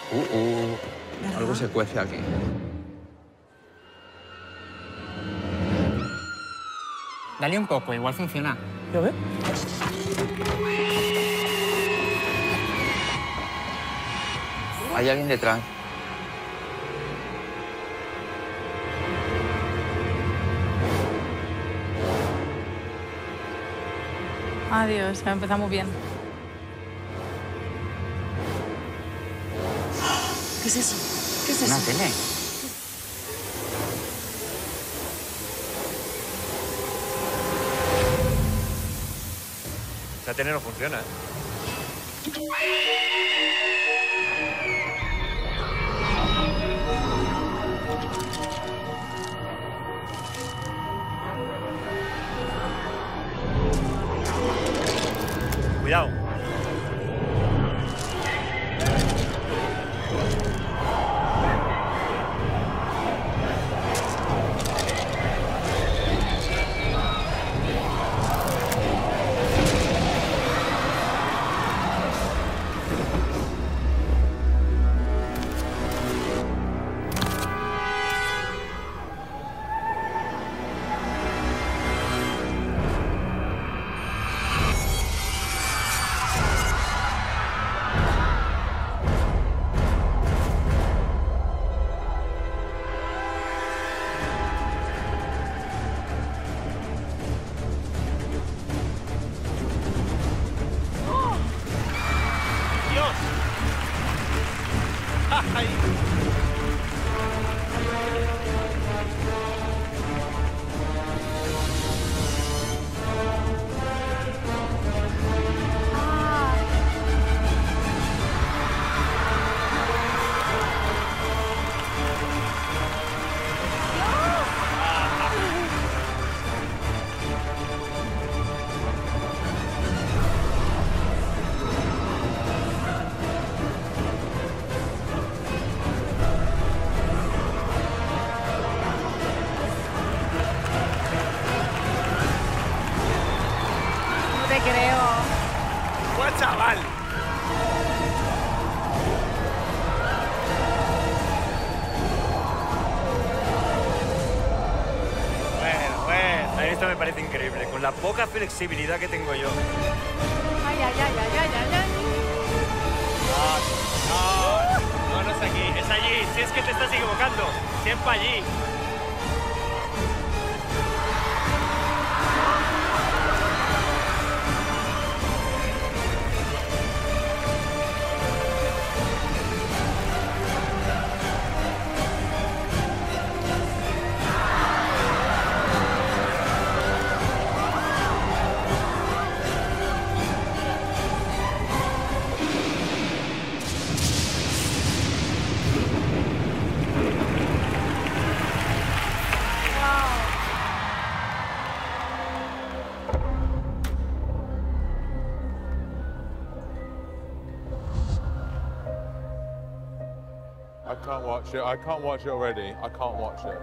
Algo se cuece aquí. Dale un poco, igual funciona. ¿Lo ves? Hay alguien detrás. Adiós, empezamos bien. ¿Qué es eso? ¿Qué es eso? Una tele. Esa tele no funciona, ¿eh? Cuidado. No te creo. ¡Buen chaval! Bueno, esto me parece increíble, con la poca flexibilidad que tengo yo. Ay, ay, ay, ay, ay, ay, ay. No es aquí, es allí. Si es que te estás equivocando, siempre allí. I can't watch it. I can't watch it already. I can't watch it.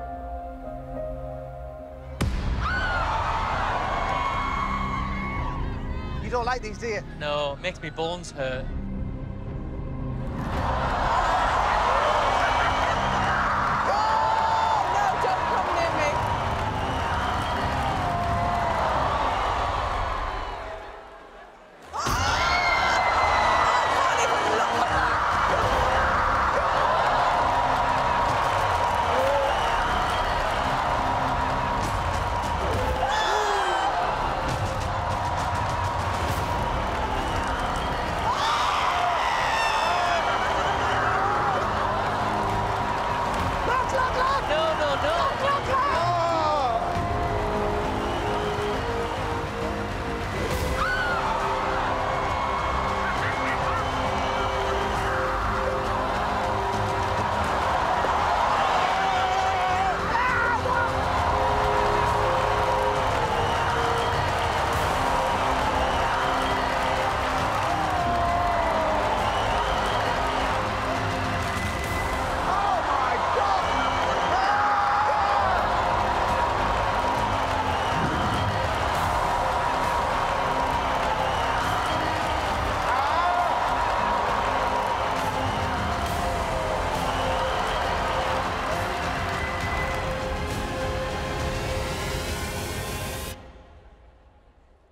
You don't like these, do you? No, it makes me bones hurt.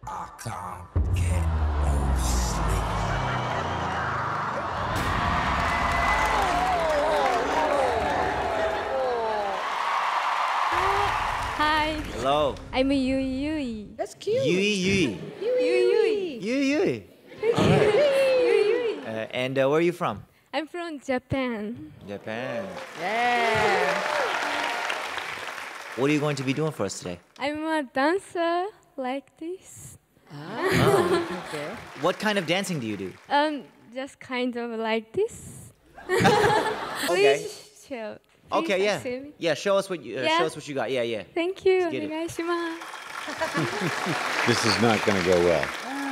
Hi, Hello. I'm Yui Yui. That's cute. Yui Yui. Yui Yui. Yui Yui. Yui. And where are you from? I'm from Japan. Japan. Yeah. What are you going to be doing for us today? I'm a dancer like this. Okay. What kind of dancing do you do? Just kind of like this. Okay. Please show. Okay, Please yeah. show me. Yeah, show us what you Yeah. show us what you got. Yeah, yeah. Thank you. Let's get it. お願いします。 This is not going to go well.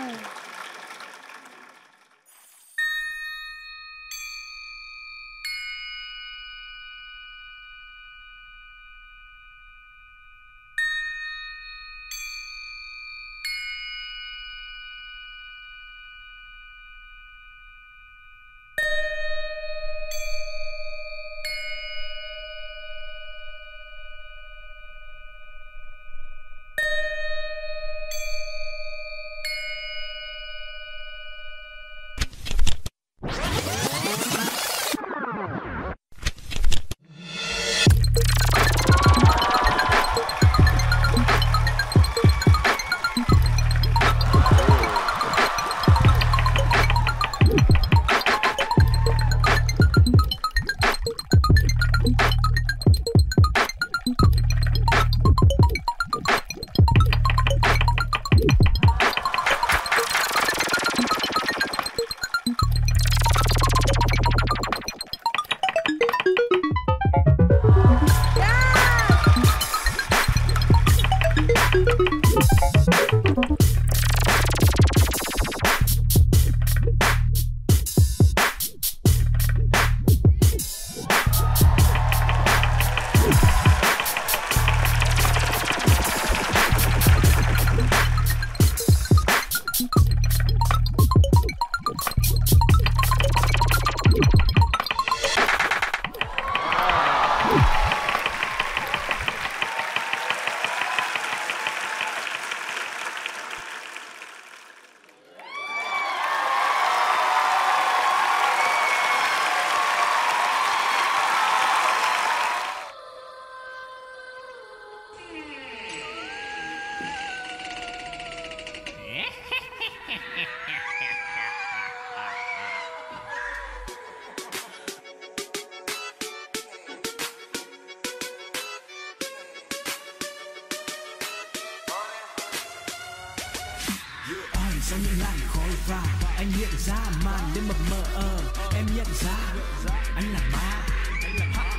Sau những làn khói vàng anh hiện ra màn đêm mập mờ em nhận ra anh là ma, anh là ma,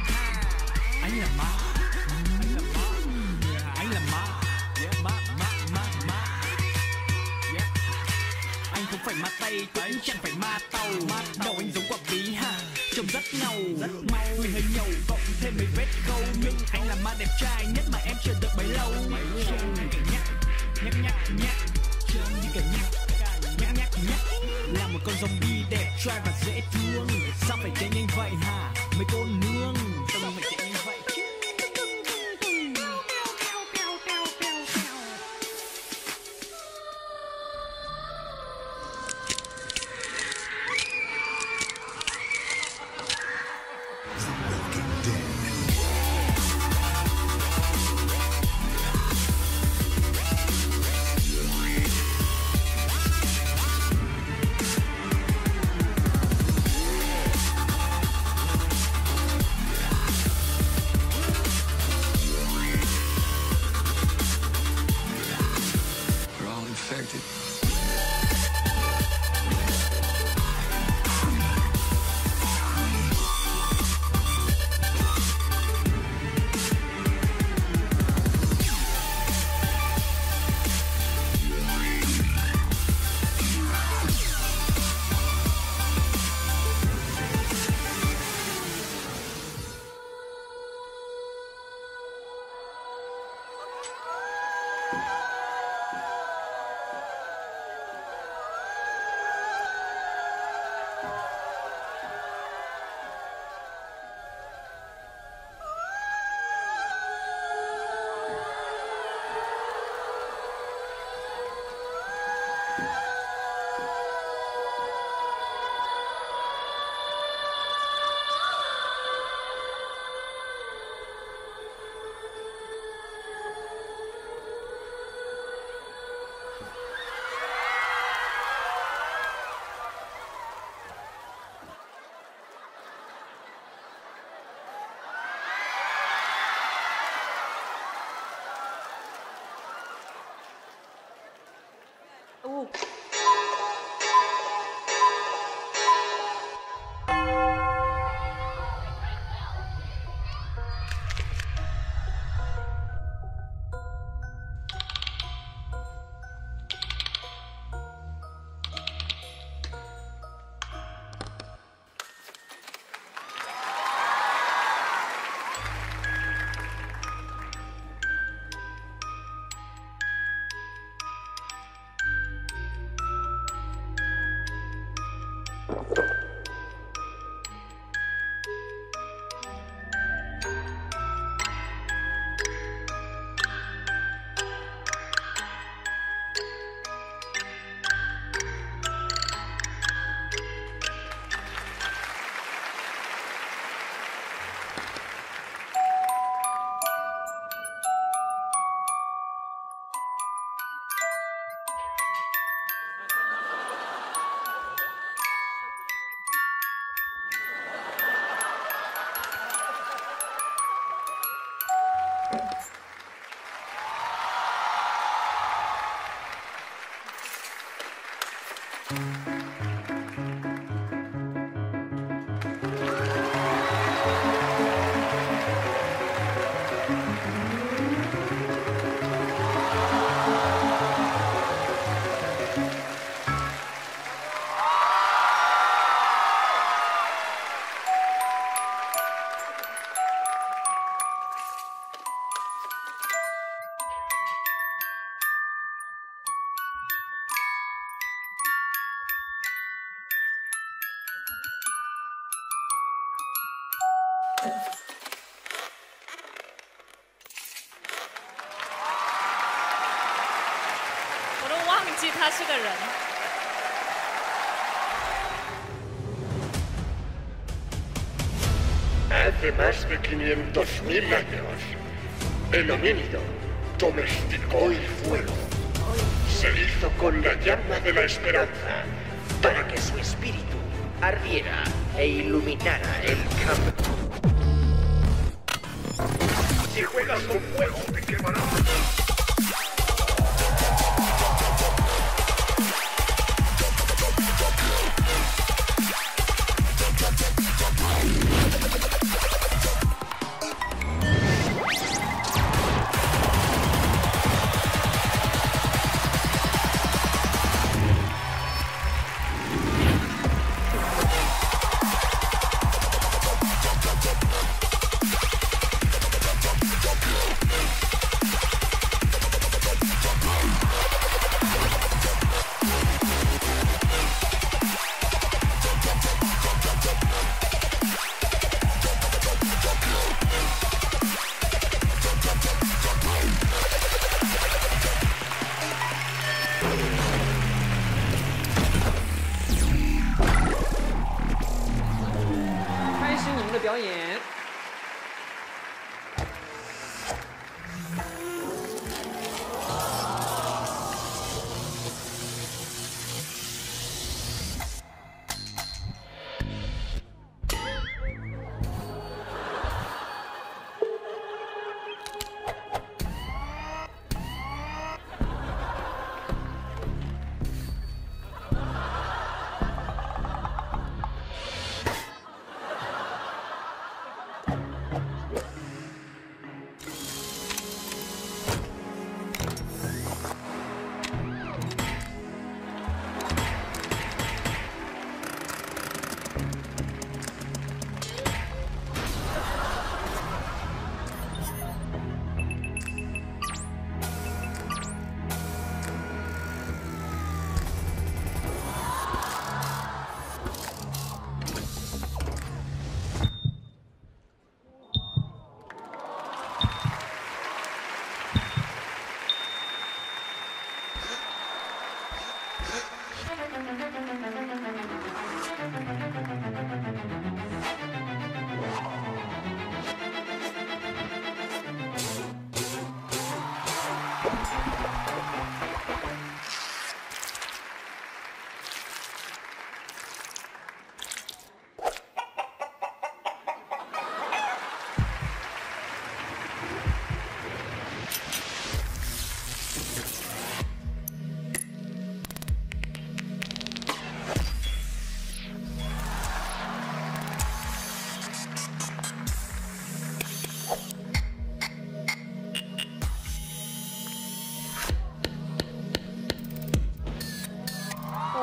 anh là ma, anh không phải ma tây cũng chẳng phải ma tàu, đầu anh giống quả bí ha, trông rất ngầu, người hơi nhầu cộng thêm mấy vết câu, nhưng anh là ma đẹp trai nhất mà em chờ đợi bấy lâu. Nhắc nhắc nhắc trông như cả nhắc là một con zombie đẹp trai và dễ thương, sao phải chạy nhanh vậy hả mấy cô nương, sao phải chạy nhanh vậy chứ. 我都忘记他是个人。 Hace más de 500.000 años, el homínido domesticó el fuego. Se hizo con la llama de la esperanza para que su espíritu ardiera e iluminara el campo. Si juegas con fuego, te quemará.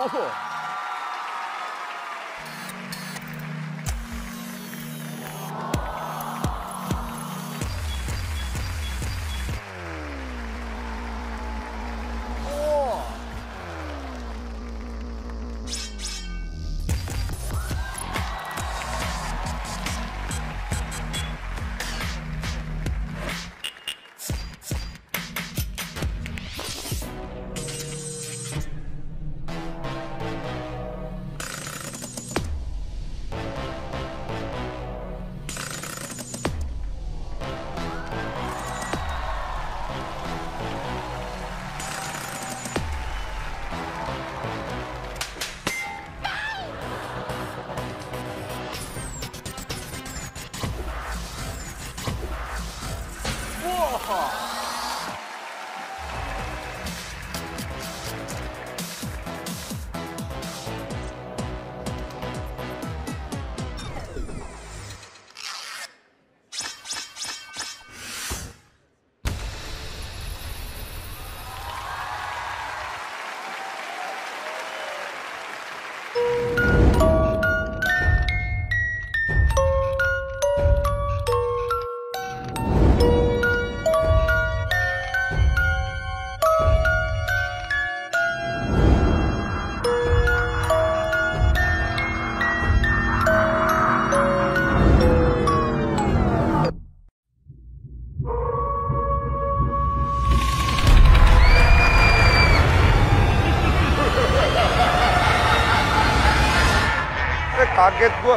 Kaget gua.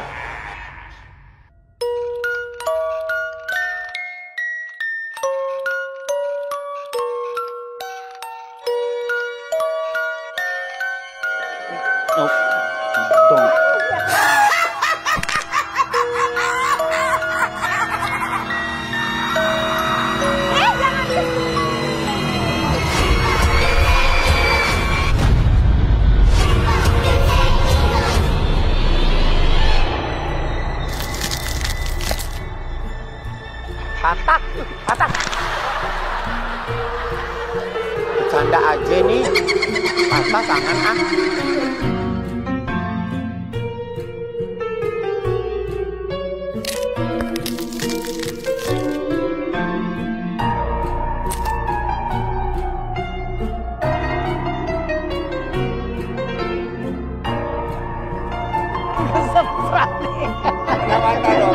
Oh, don't. Patah. Bercanda aja nih. Patah tangan ah. Udah mata dong.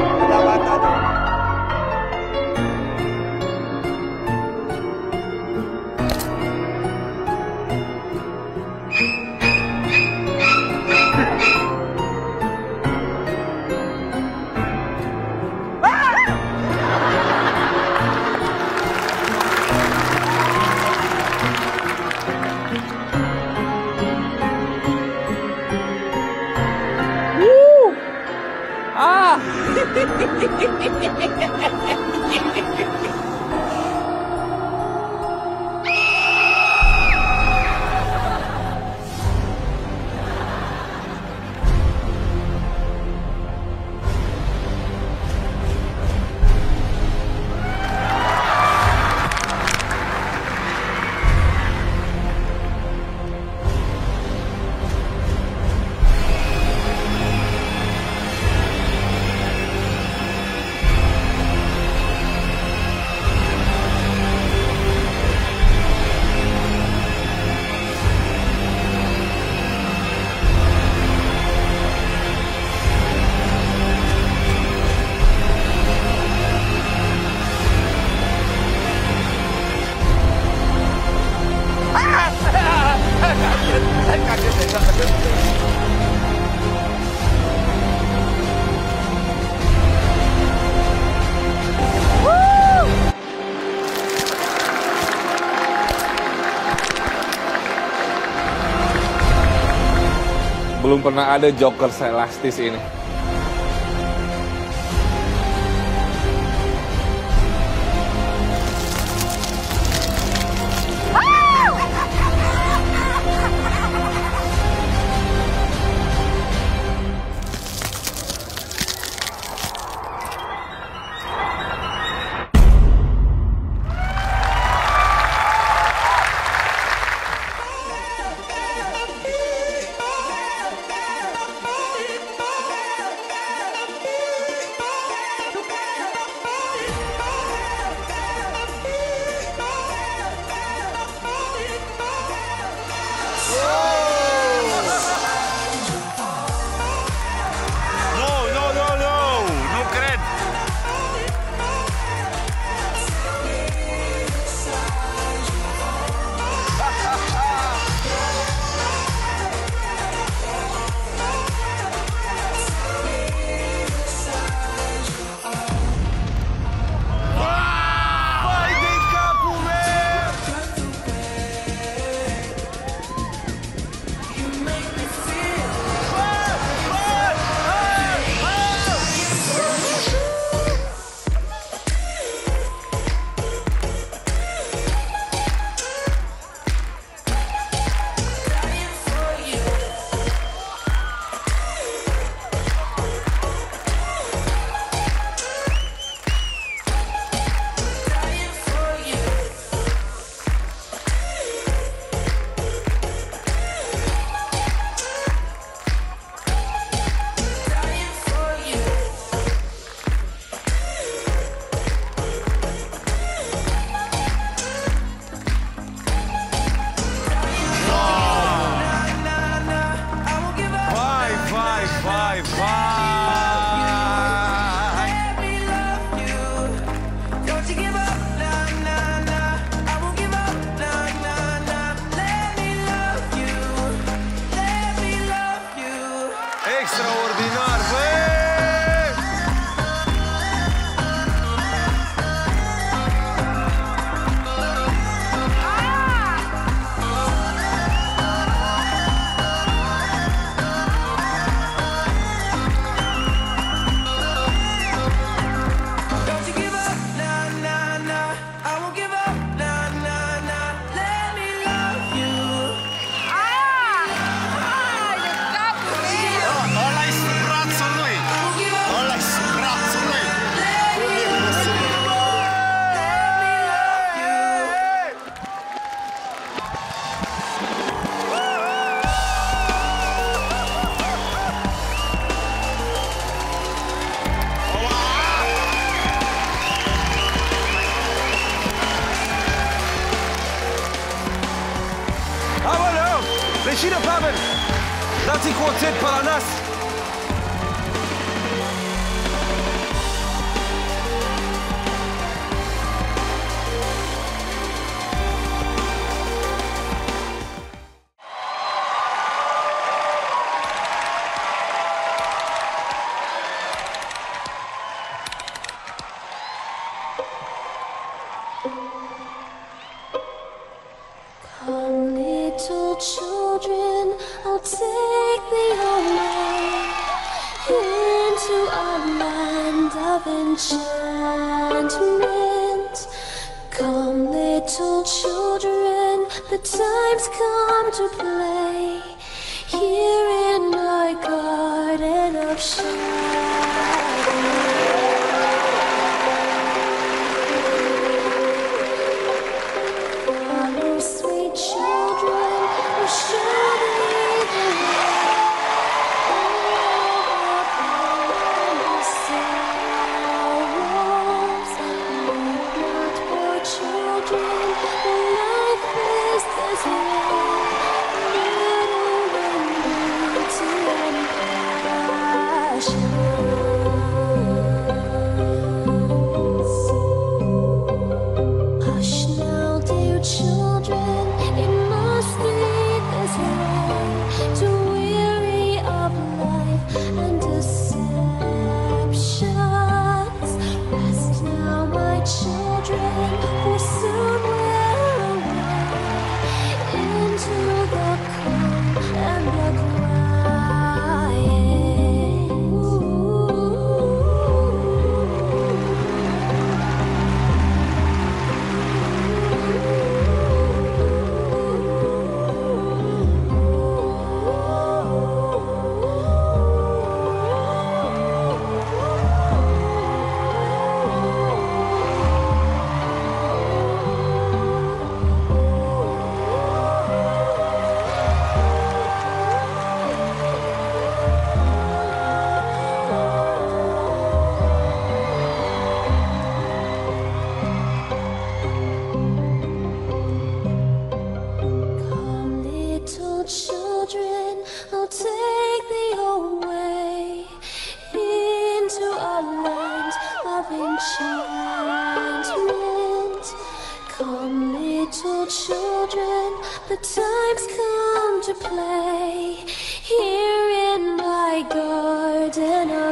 Belum pernah ada Joker seelastis ini. Regina Pavel! Nazi Quartet Paranas! Come, little children, I'll take thee away into a land of enchantment. Come, little children, the time's come to play here in my garden of enchantment. Come, little children, the time's come to play here in my garden of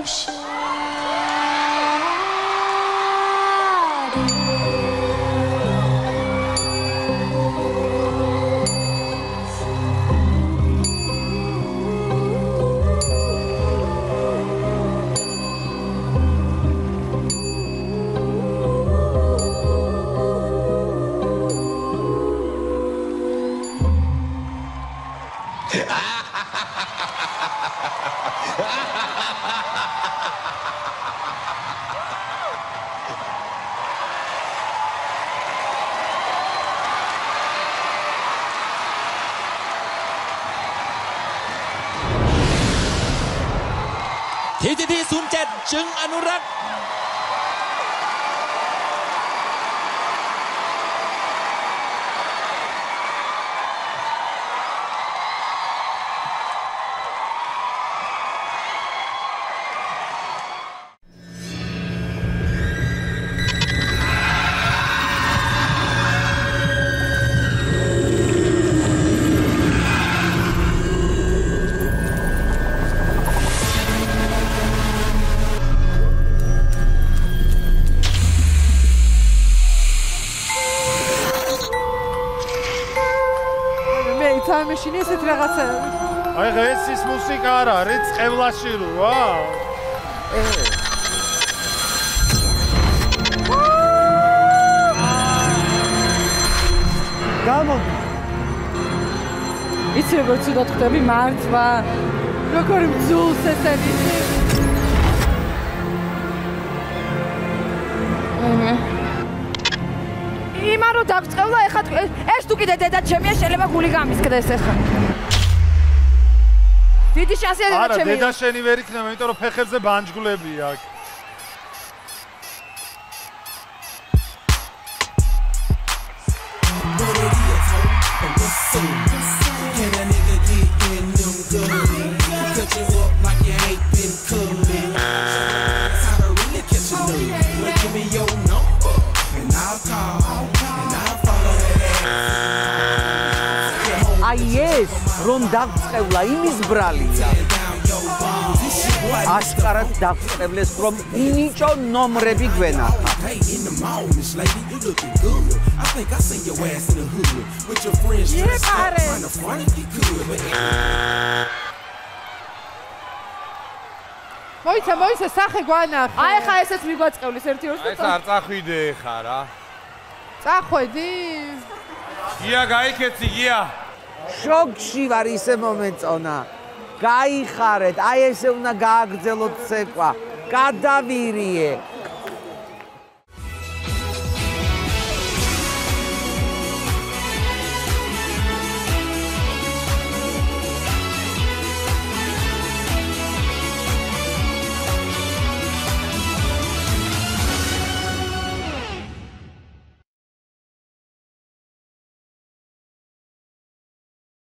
TTT 07 จึงอนุรักษ์ მაშინ ესეთ რაღაცა. აი ღესის მუსიკა არ არის, წყევლაში როა. გამო. იცი როგორ ცუდად ხვდები მართვა. როგორი მძულს ესენი. იმან რო დაგწყევლა ეხლა ეს თუ კიდე დედა ჩემია შეიძლება გული გამისკდეს ეხლა დიდი შანსია დედა ჩემია არა დედა შენი ვერ იქნება იმიტომ რომ ფეხებზე ბანჯგვლები აქვს Can a nigga რომ დაგწყევლა იმის ბრალია. Აშკარად დაგწყევლეს რომ ინიჭო ნომრები გვენახა. მოიცა სახე გვანახე. აი ხა ესეც მიგვაწყევლის ერთი ორს. ეს არ წახვიდე ხა რა. წახვედი? გია გაიქეცი გია. შოკში ვარ ისე მომეწონა. გაიხარეთ, აი ესე უნდა გააგრძელოთ ცეკვა. გადავირიე.